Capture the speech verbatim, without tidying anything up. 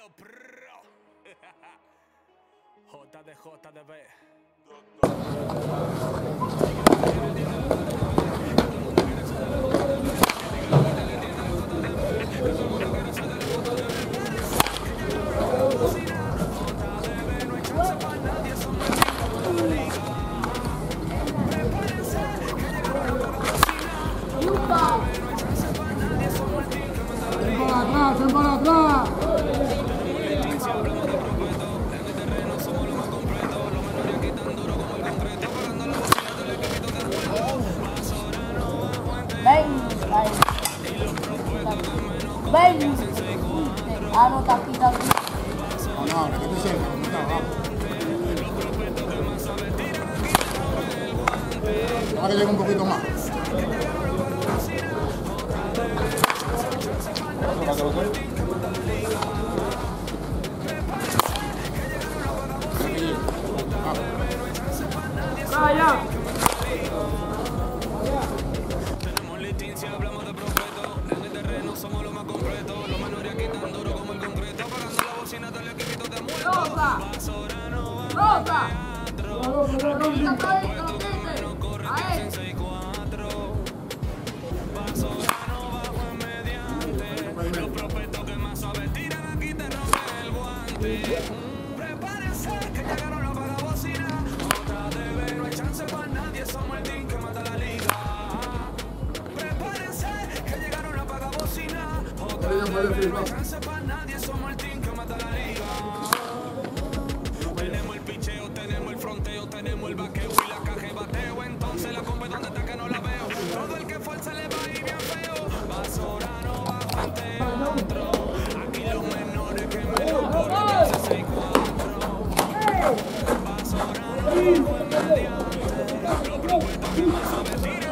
Dímelo, pro. J D J D B. ¡Ven para atrás! ¡Ven! ¡Ven! Ah, no, está aquí, está aquí. No, no, que te cerca, no está abajo. Ahora llega un poquito más. ¡Ah, ya! Tenemos licencia, hablamos de profeto. En el terreno somos los más completos. Los menores aquí tan duro como el concreto. Apagando la bocina del equipito de muerto. ¡Rosa! Basorano, ¡Rosa! los profetos que más saben tiran aquí te rompen el guante. Prepárense que llegaron los vagabocinas. Otra de ver, no hay chance para nadie. Somos el team que mata la liga. Prepárense que llegaron los vagabocinas. Otra de ver, no hay chance para nadie. Somos el team que mata la liga. Tenemos el picheo, tenemos el fronteo, tenemos el vaqueo y la caja de bateo. Entonces la compa donde está que no la veo. Todo el que fuerza le va a ir bien feo. Basorano bajo el teatro. Aquí los menores que me lo ponen en seis cuatro. Basorano bajo el mediante. Los propuestos que más saben tirar.